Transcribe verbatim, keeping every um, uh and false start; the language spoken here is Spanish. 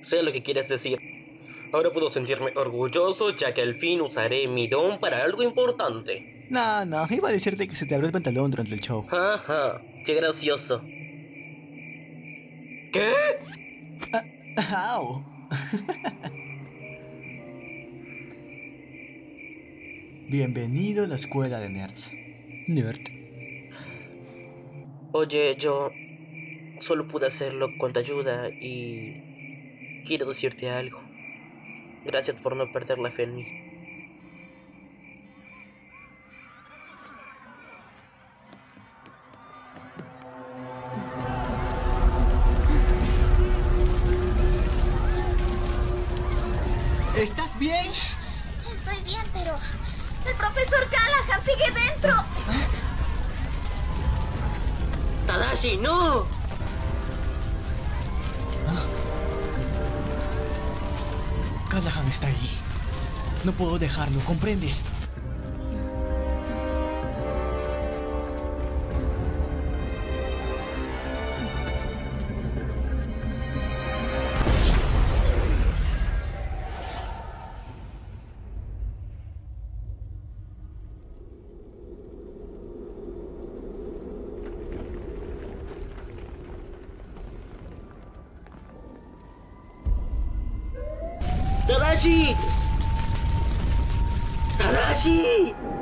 Sé lo que quieres decir. Ahora puedo sentirme orgulloso ya que al fin usaré mi don para algo importante. No, no, iba a decirte que se te abrió el pantalón durante el show. Ajá, qué gracioso. ¿Qué? Ah, ¡au! Bienvenido a la escuela de nerds. Nerd. Oye, yo solo pude hacerlo con tu ayuda y quiero decirte algo. Gracias por no perder la fe en mí. ¿Estás bien? Estoy bien, pero el profesor Callahan sigue dentro. ¡Tadashi, no! Callahan está ahí. No puedo dejarlo, ¿comprende? ¡Tadashi! ¡Tadashi!